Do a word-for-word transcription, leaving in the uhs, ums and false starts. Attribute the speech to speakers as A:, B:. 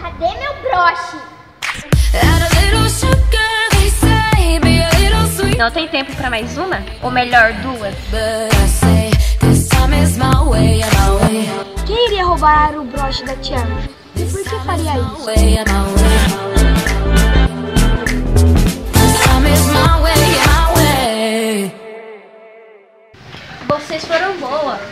A: Cadê meu broche?
B: Não tem tempo pra mais uma? Ou melhor, duas?
A: Quem iria roubar o broche da Tiana? E por que faria isso?
B: Vocês foram boas.